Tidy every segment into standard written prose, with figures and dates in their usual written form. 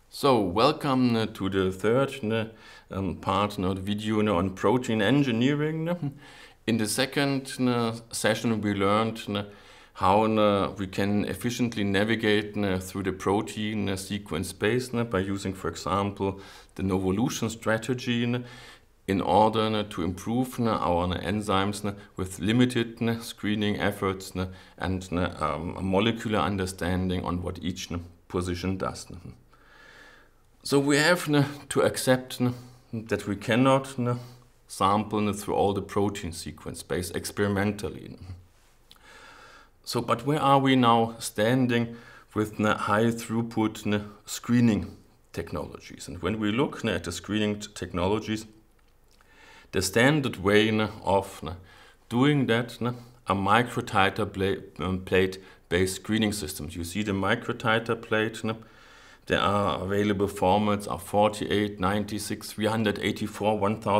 So, welcome to the third part of the video on protein engineering. In the second session, we learned how we can efficiently navigate through the protein sequence space by using, for example, the Novolution strategy in order to improve our enzymes with limited screening efforts and a molecular understanding on what each position does. So we have to accept that we cannot sample through all the protein sequence space experimentally. So, but where are we now standing with high throughput screening technologies? And when we look at the screening technologies, the standard way of doing that are microtiter plate-based screening systems. You see the microtiter plate. There are available formats of 48, 96, 384,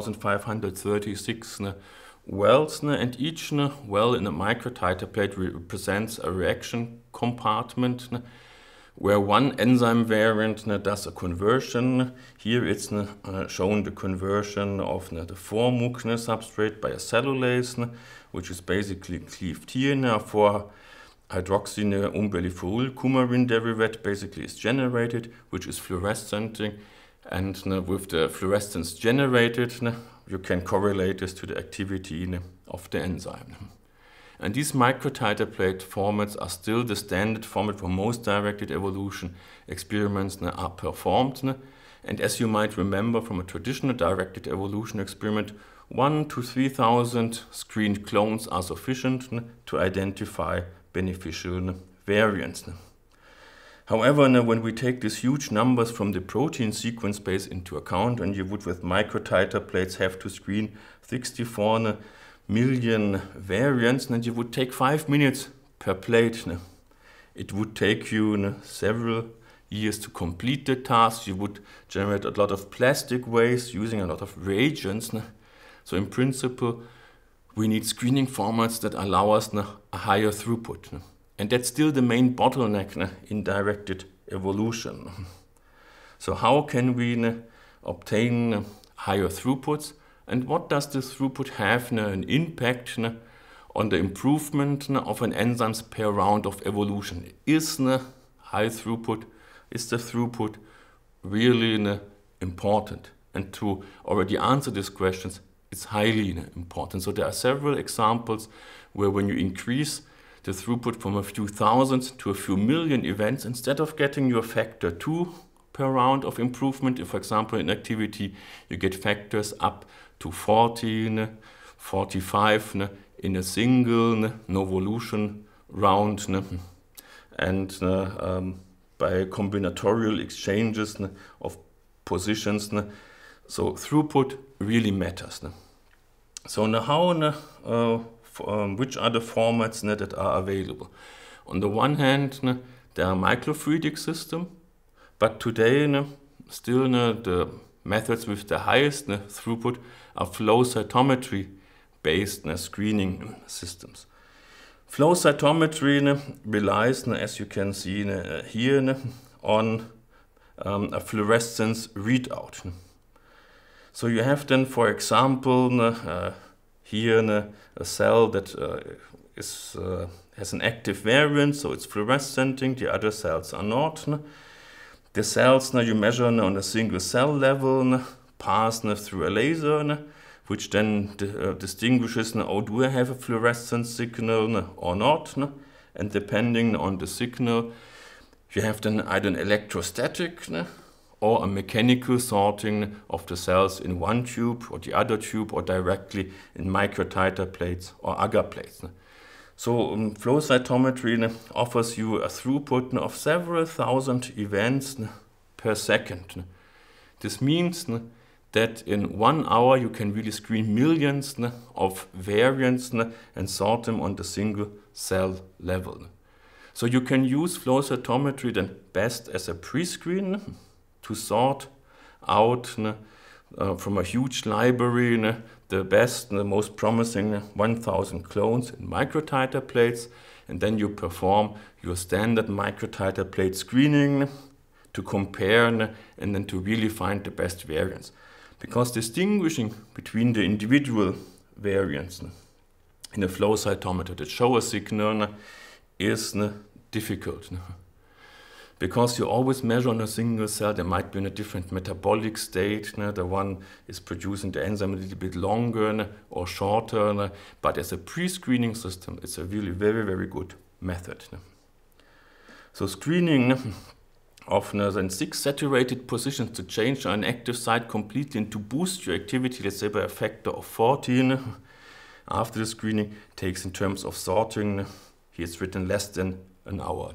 1536 wells, and each well in a microtiter plate represents a reaction compartment where one enzyme variant does a conversion. Here it's shown the conversion of the 4-MUC substrate by a cellulase, which is basically cleaved here for hydroxyumbelliferol coumarin derivative basically is generated, which is fluorescenting, and with the fluorescence generated, you can correlate this to the activity of the enzyme. And these microtiter plate formats are still the standard format for most directed evolution experiments are performed. And as you might remember from a traditional directed evolution experiment, 1,000 to 3,000 screened clones are sufficient to identify beneficial variants. However, when we take these huge numbers from the protein sequence space into account, and you would with microtiter plates have to screen 64 million variants, and you would take 5 minutes per plate. It would take you several years to complete the task. You would generate a lot of plastic waste using a lot of reagents. So in principle, we need screening formats that allow us a higher throughput. And that's still the main bottleneck in directed evolution. So how can we obtain higher throughputs? And what does this throughput have an impact on the improvement of an enzymes per round of evolution? Is high throughput, is the throughput really important? And to already answer these questions, it's highly important. So there are several examples where when you increase the throughput from a few thousand to a few million events, instead of getting your factor 2 per round of improvement, if, for example, in activity, you get factors up to 40, 45 in a single Novolution round, and by combinatorial exchanges of positions. So throughput really matters. So now how, which are the formats that are available? On the one hand, there are microfluidic systems, but today still the methods with the highest throughput are flow cytometry based screening systems. Flow cytometry relies, as you can see here, on a fluorescence readout. So you have then, for example, here a cell that has an active variant, so it's fluorescenting, the other cells are not. The cells you measure on a single cell level, pass through a laser, which then distinguishes, oh, do I have a fluorescent signal or not? And depending on the signal, you have then either an electrostatic or a mechanical sorting of the cells in one tube or the other tube, or directly in microtiter plates or agar plates. So flow cytometry offers you a throughput of several thousand events per second. This means that in 1 hour you can really screen millions of variants and sort them on the single cell level. So you can use flow cytometry then best as a pre-screen to sort out from a huge library the best, the most promising 1,000 clones in microtiter plates, and then you perform your standard microtiter plate screening to compare and then to really find the best variants. Because distinguishing between the individual variants in a flow cytometer that show a signal is difficult. Because you always measure on a single cell, there might be in a different metabolic state. The one is producing the enzyme a little bit longer or shorter, but as a pre-screening system, it's a really very, very good method. So screening of then 6 saturated positions to change an active site completely and to boost your activity, let's say by a factor of 14 after the screening, takes in terms of sorting, here it's written less than an hour.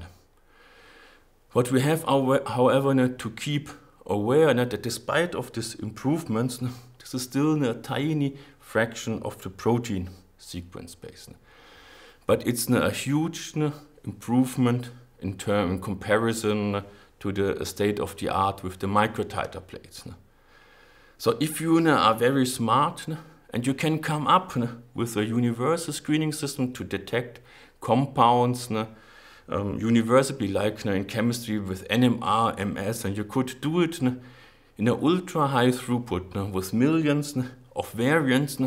What we have, however, to keep aware that despite of these improvements, this is still a tiny fraction of the protein sequence space. But it's a huge improvement in comparison to the state of the art with the microtiter plates. So if you are very smart and you can come up with a universal screening system to detect compounds universally, like in chemistry with NMR, MS, and you could do it in an ultra high throughput with millions of variants.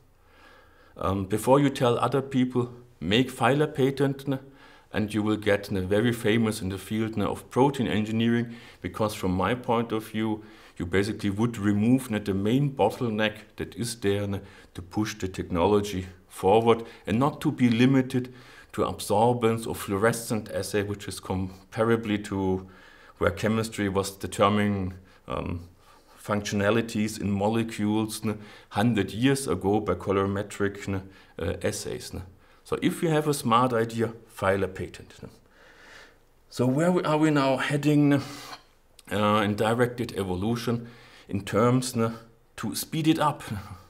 Before you tell other people, file a patent, and you will get very famous in the field of protein engineering, because from my point of view, you basically would remove the main bottleneck that is there to push the technology forward and not to be limited to absorbance or fluorescent assay, which is comparably to where chemistry was determining functionalities in molecules 100 years ago by colorimetric assays. So if you have a smart idea, file a patent. So where are we now heading in directed evolution in terms to speed it up?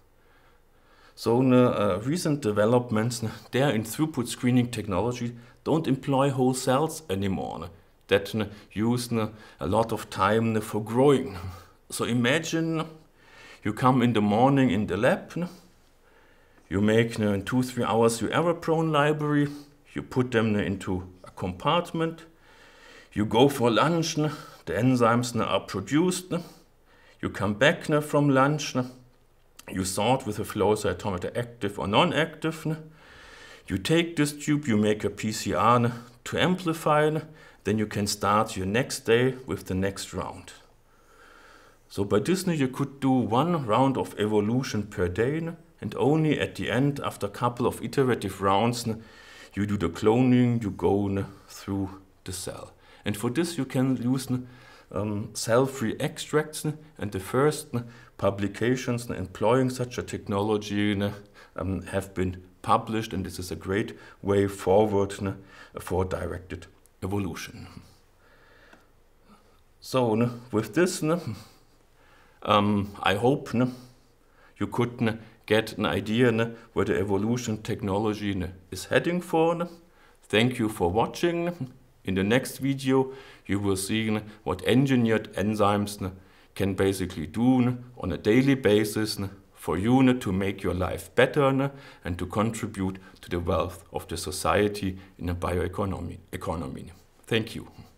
So recent developments there in throughput screening technology don't employ whole cells anymore that use a lot of time for growing. So imagine you come in the morning in the lab, you make in 2-3 hours your error-prone library, you put them into a compartment, you go for lunch, the enzymes are produced, you come back from lunch, you sort with a flow cytometer active or non-active, you take this tube, you make a PCR to amplify, then you can start your next day with the next round. So by this you could do 1 round of evolution per day, and only at the end, after a couple of iterative rounds, you do the cloning, you go through the cell. And for this you can use cell-free extracts, and the first publications employing such a technology have been published, and this is a great way forward for directed evolution. So with this, I hope you could get an idea where the evolution technology is heading for. Thank you for watching. In the next video, you will see what engineered enzymes can basically do on a daily basis for you to make your life better and to contribute to the wealth of the society in a bioeconomy. Thank you.